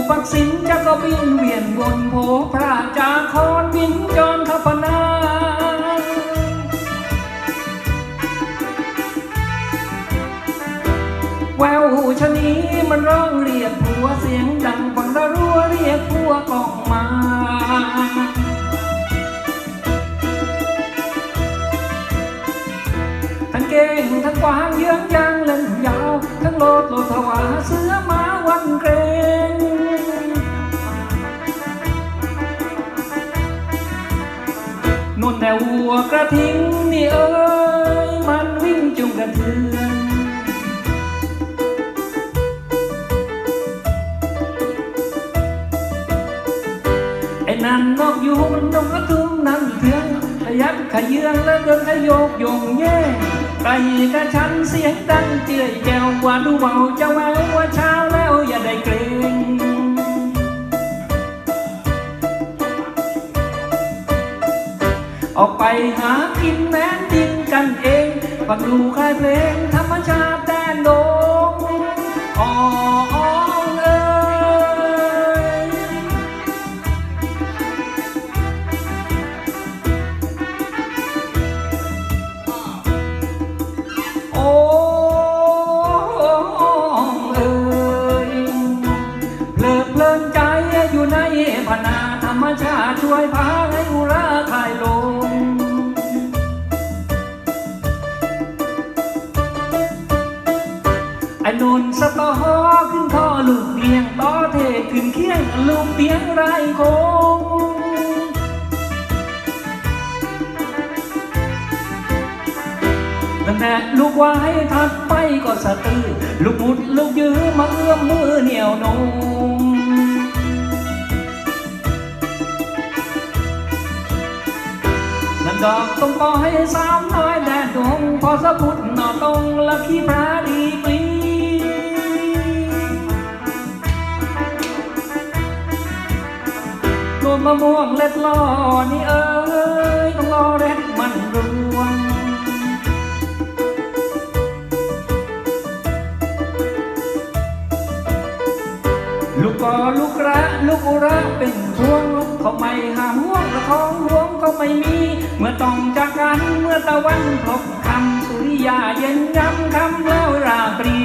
ปักสินจะก็บินเวียนวนโผพระจาคอนบินจรทัพนาแววหูชะนี้มันร้องเรียกผัวเสียงดังฟังระรัวเรียกผัวกองมาทั้งเก่งทั้งกวางเยื้องยางเล่นยาวทั้งโลดถวาเสือมาวันเกรงนุ่นแต่วัวกระทิงนี่เอ้ยมันวิ่งจุงกระเทือนไอ้นั่นนกยูงนกกระทุมนั่นเถื่อนขยันขยืงและเดินขยกโยงแย่ไก่กระชันเสียงดังเจื่อยแก้วว่าดูเบาจะแววว่าเช้าแล้วอย่าได้เกรงออกไปหากินแม้นดินกันเองฟังดูคลายเพลงธรรมชาติแดนโดงอ๋อเอ้ยโอ้เอ้ยเพลิดเพลินใจอยู่ในพนาธรรมชาติช่วยพาให้อุราคลายลงไอ้นนสตอขึ้นท่อลูกเลี้ยงต่อเทขึ้นเคียงลูกเตียงไรคงตั้งแต่ลูกไว้ทัดไปก็สะตื้อลูกมุดลูกยื้อมาเอื้อมมือเหนียวนงนั่นดอกต้องปล่อยสามน้อยแดดดงพอสะพุดหน่อตรงละขี้พระดีปลีโดนมะม่วงเล็ดล่อนี่เอ้ยต้องรอเร็ดมันรวงลูกกอลูกระลูกอุระเป็นพวงเขาไม่หามห่วงละท้องห่วงก็ไม่มีเมื่อต้องจากกันเมื่อตะวันพลบคำสุริยาเย็นย้ำคำแล้วราตรี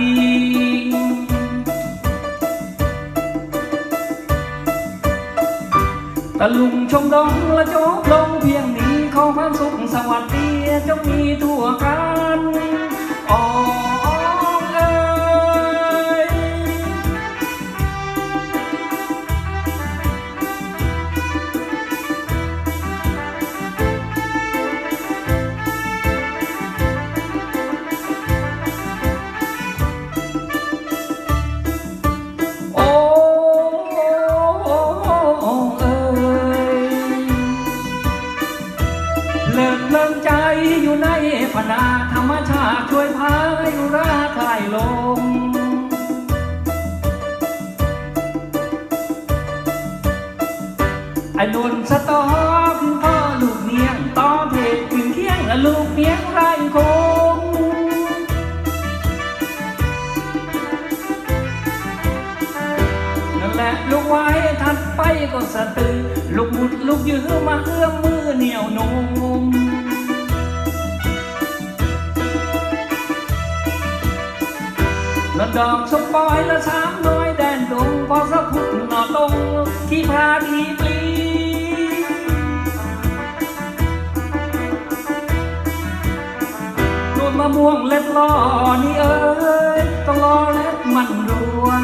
ตะลุงชมดงละโจบลงเพียงนี้ขอความสุขสวัสดีจงมีทั่วกันอ๋อเอ้ยเลิงใจอยู่ในพนาธรรมชาติช่วยพาให้อุราคลายลงไอ้นนสตอขึ้นพ่อลูกเนียงต่อเทศถึงเคียงลูกเนียงไรคงนั่นแหละลูกไว้ทัดไปก็สะตือลูกมุดลูกยื้อมาเอื้อมมือเหนียวนมดอกสมปอยละสามน้อยแดนดงพอสะพุดหน่อตรงที่พาดีปลีโดนมะม่วงเล็ดล่อนี่เอ้ยต้องรอเล็ดมันรวง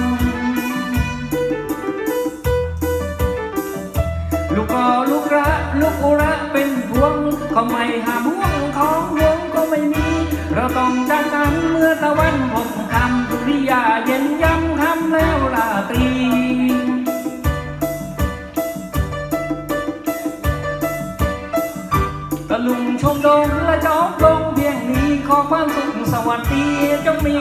ลูกกอลูกระลูกอุระเป็นพวงเขาไม่หามห่วงของวงก็ไม่มีเราต้องจากกันเมื่อตะวันพบคำสุริยาเย็นย้ำคำแล้วราตรีตะลุงชมดงและจอบลงเพียงนี้ขอความสุขสวัสดีจงมี